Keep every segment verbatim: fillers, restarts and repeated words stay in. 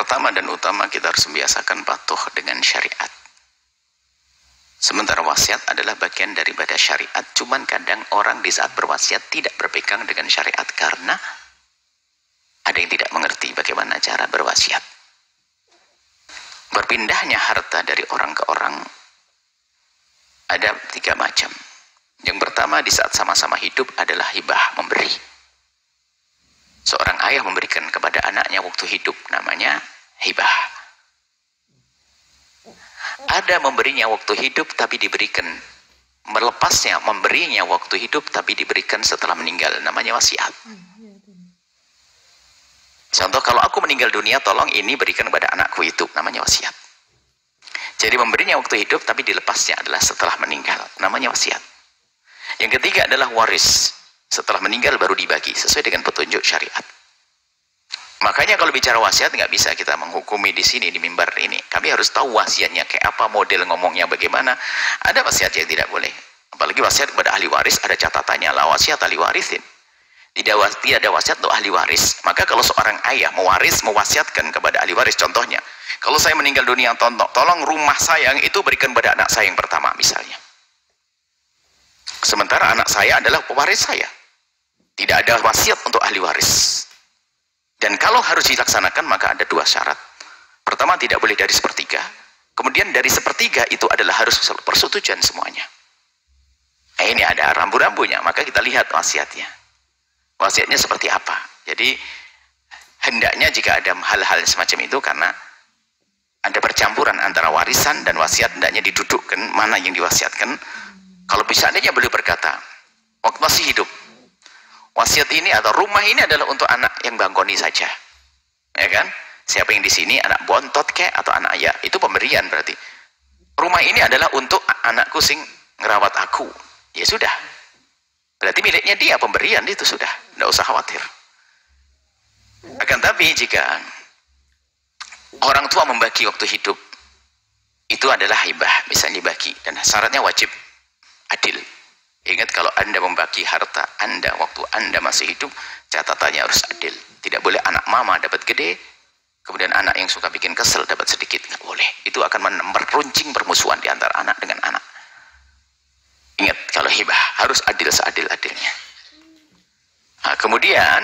pertama dan utama kita harus membiasakan patuh dengan syariat. Sementara wasiat adalah bagian daripada syariat. Cuman kadang orang di saat berwasiat tidak berpegang dengan syariat karena ada yang tidak mengerti bagaimana cara berwasiat. Berpindahnya harta dari orang ke orang ada tiga macam. Yang pertama di saat sama-sama hidup adalah hibah, memberi. Seorang ayah memberikan kepada anaknya waktu hidup, namanya hibah. Ada memberinya waktu hidup tapi diberikan, melepasnya memberinya waktu hidup tapi diberikan setelah meninggal, namanya wasiat. Contoh, kalau aku meninggal dunia tolong ini berikan kepada anakku itu, namanya wasiat. Jadi memberinya waktu hidup tapi dilepasnya adalah setelah meninggal, namanya wasiat. Yang ketiga adalah waris, setelah meninggal baru dibagi sesuai dengan petunjuk syariat. Makanya kalau bicara wasiat nggak bisa kita menghukumi di sini di mimbar ini. Kami harus tahu wasiatnya kayak apa, model ngomongnya bagaimana. Ada wasiat yang tidak boleh. Apalagi wasiat kepada ahli waris ada catatannya, la wasiat ahli warisin. Tidak, tidak ada wasiat untuk ahli waris. Maka kalau seorang ayah mewaris, mewasiatkan kepada ahli waris, contohnya, kalau saya meninggal dunia, tolong rumah saya yang itu berikan pada anak saya yang pertama misalnya. Sementara anak saya adalah pewaris saya. Tidak ada wasiat untuk ahli waris. Dan kalau harus dilaksanakan maka ada dua syarat. Pertama, tidak boleh dari sepertiga. Kemudian dari sepertiga itu adalah harus persetujuan semuanya. Nah, ini ada rambu-rambunya, maka kita lihat wasiatnya. Wasiatnya seperti apa? Jadi hendaknya jika ada hal-hal semacam itu, karena ada percampuran antara warisan dan wasiat, hendaknya didudukkan mana yang diwasiatkan. Kalau bisa seandainya beliau berkata waktu masih hidup, wasiat ini atau rumah ini adalah untuk anak yang bangkoni saja, ya kan? Siapa yang di sini anak bontot kek atau anak ayah, itu pemberian berarti. Rumah ini adalah untuk anakku sing ngerawat aku, ya sudah. Berarti miliknya dia, pemberian itu sudah, tidak usah khawatir. Akan tapi jika orang tua membagi waktu hidup, itu adalah hibah, misalnya dibagi, dan syaratnya wajib adil. Ingat, kalau Anda membagi harta Anda waktu Anda masih hidup, catatannya harus adil. Tidak boleh anak mama dapat gede, kemudian anak yang suka bikin kesel dapat sedikit. Nggak boleh. Itu akan meruncing permusuhan di antara anak dengan anak. Ingat, kalau hibah harus adil seadil-adilnya. Nah, kemudian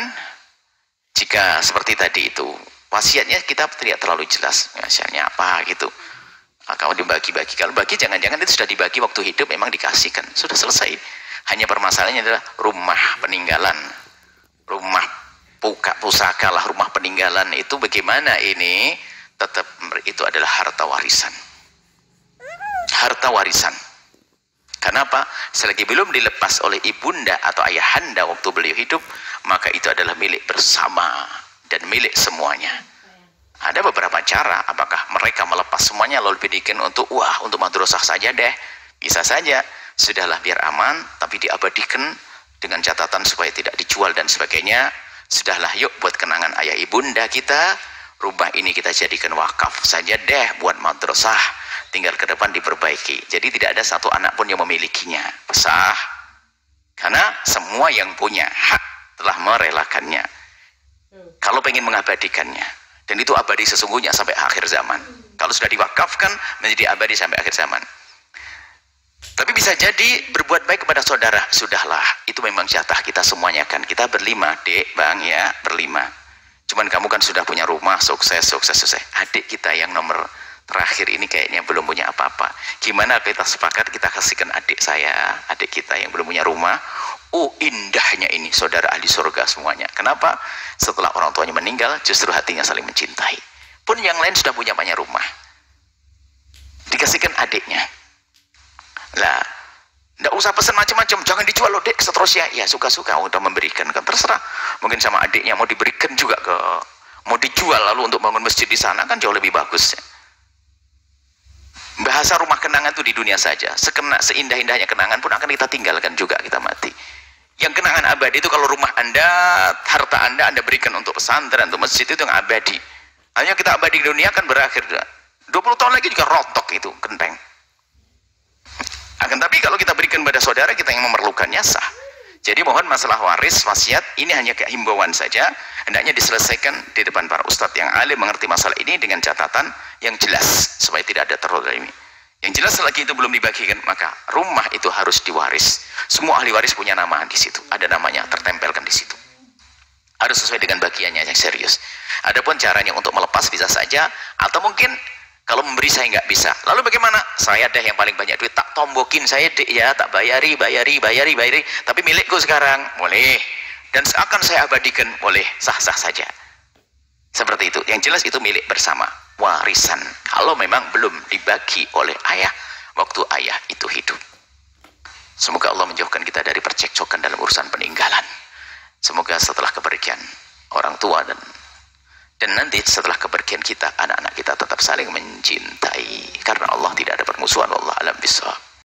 jika seperti tadi itu, wasiatnya kita tidak terlalu jelas, misalnya apa gitu. Nah, kalau dibagi-bagi, kalau bagi jangan-jangan itu sudah dibagi waktu hidup, memang dikasihkan, sudah selesai. Hanya permasalahannya adalah rumah peninggalan, rumah puka, pusaka lah, rumah peninggalan itu bagaimana ini, tetap itu adalah harta warisan. Harta warisan. Kenapa? Selagi belum dilepas oleh ibunda atau ayahanda waktu beliau hidup, maka itu adalah milik bersama dan milik semuanya. Ada beberapa cara, apakah mereka melepas semuanya lalu dibikin untuk wah untuk madrasah saja deh, bisa saja, sudahlah biar aman, tapi diabadikan dengan catatan supaya tidak dijual dan sebagainya. Sudahlah yuk buat kenangan ayah ibunda kita, rumah ini kita jadikan wakaf saja deh buat madrasah, tinggal ke depan diperbaiki. Jadi tidak ada satu anak pun yang memilikinya, sah, karena semua yang punya hak telah merelakannya kalau pengen mengabadikannya. Dan itu abadi sesungguhnya sampai akhir zaman. Kalau sudah diwakafkan menjadi abadi sampai akhir zaman. Tapi bisa jadi berbuat baik kepada saudara, sudahlah, itu memang jatah kita semuanya kan. Kita berlima, dek, bang ya, berlima. Cuman kamu kan sudah punya rumah, sukses, sukses, sukses. Adik kita yang nomor terakhir ini kayaknya belum punya apa-apa. Gimana kita sepakat kita kasihkan adik saya, adik kita yang belum punya rumah. Oh, indahnya ini saudara ahli surga semuanya. Kenapa? Setelah orang tuanya meninggal, justru hatinya saling mencintai. Pun yang lain sudah punya banyak rumah, dikasihkan adiknya. Lah, tidak usah pesan macam-macam, jangan dijual loh dek, seterusnya. Ya suka-suka, udah memberikan kan, terserah. Mungkin sama adiknya mau diberikan juga ke, mau dijual lalu untuk bangun masjid di sana kan jauh lebih bagus. Bahasa rumah kenangan itu di dunia saja. Sekena, seindah-indahnya kenangan pun akan kita tinggalkan juga, kita mati. Yang kenangan abadi itu kalau rumah Anda, harta Anda, Anda berikan untuk pesantren, untuk masjid, itu yang abadi. Hanya kita abadi di dunia kan berakhir. dua puluh tahun lagi juga rontok itu, genteng. Akan tapi kalau kita berikan pada saudara kita yang memerlukannya, sah. Jadi mohon masalah waris, wasiat, ini hanya himbauan saja, hendaknya diselesaikan di depan para ustadz yang alim mengerti masalah ini dengan catatan yang jelas, supaya tidak ada terlalu ini. Yang jelas selagi itu belum dibagikan, maka rumah itu harus diwaris. Semua ahli waris punya nama di situ, ada namanya tertempelkan di situ. Harus sesuai dengan bagiannya yang serius. Adapun caranya untuk melepas bisa saja, atau mungkin kalau memberi saya nggak bisa. Lalu bagaimana? Saya deh yang paling banyak duit, tak tombokin saya deh ya, tak bayari, bayari, bayari, bayari. Tapi milikku sekarang, boleh. Dan seakan saya abadikan, boleh, sah-sah saja. Seperti itu. Yang jelas itu milik bersama, warisan. Kalau memang belum dibagi oleh ayah waktu ayah itu hidup. Semoga Allah menjauhkan kita dari percekcokan dalam urusan peninggalan. Semoga setelah kepergian orang tua dan dan nanti setelah kepergian kita, anak-anak kita tetap saling mencintai, karena Allah tidak ada permusuhan. Wallahu a'lam bishawab.